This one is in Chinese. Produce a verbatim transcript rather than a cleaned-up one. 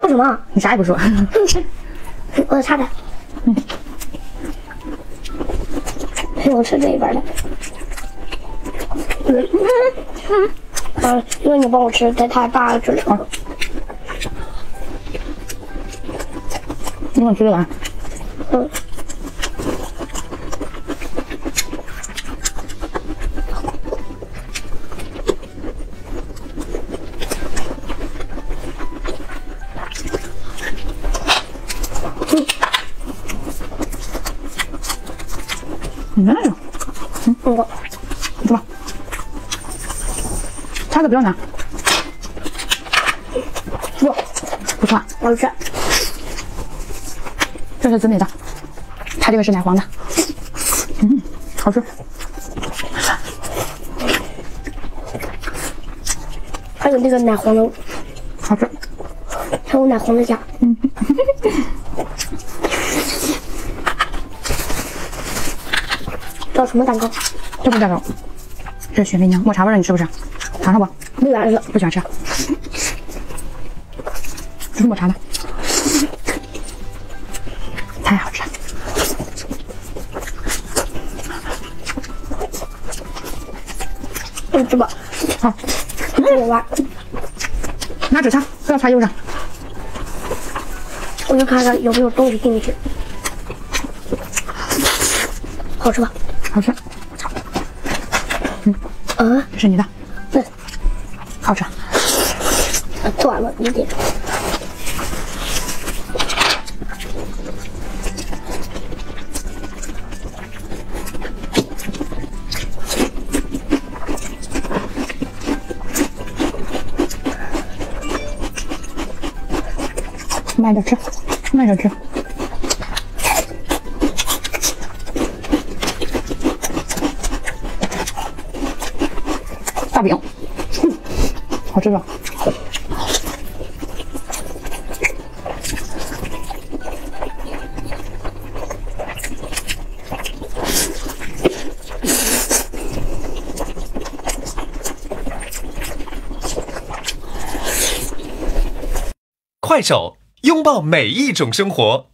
说什么？ 你啥也不说。 我擦的。嗯。我吃这一半的。嗯嗯嗯。因为你帮我吃太太大了，这里。 好。你帮我吃这碗。 嗯。 你那种，嗯， 我， 怎么？叉子比较难，不，不错， 好吃。 这是紫米的，它这个是奶黄的，嗯，好吃。 还有那个奶黄的， 好吃， 还有奶黄的酱，嗯。这什么蛋糕？ 这不是蛋糕，这是雪媚娘，抹茶味的，你吃不吃？尝尝不？ 不喜欢吃， 不喜欢吃。这是抹茶的，太好吃了。 嗯，吃吧。 好， 这我挖。 拿纸擦，不要擦衣服上。 我就看看有没有东西进去。好吃吧？ 好吃。嗯， 嗯， 这是你的。 对， 好吃。 断了一点。 慢点吃，慢点吃。大饼，嗯，好吃吧？ 快手，拥抱每一种生活。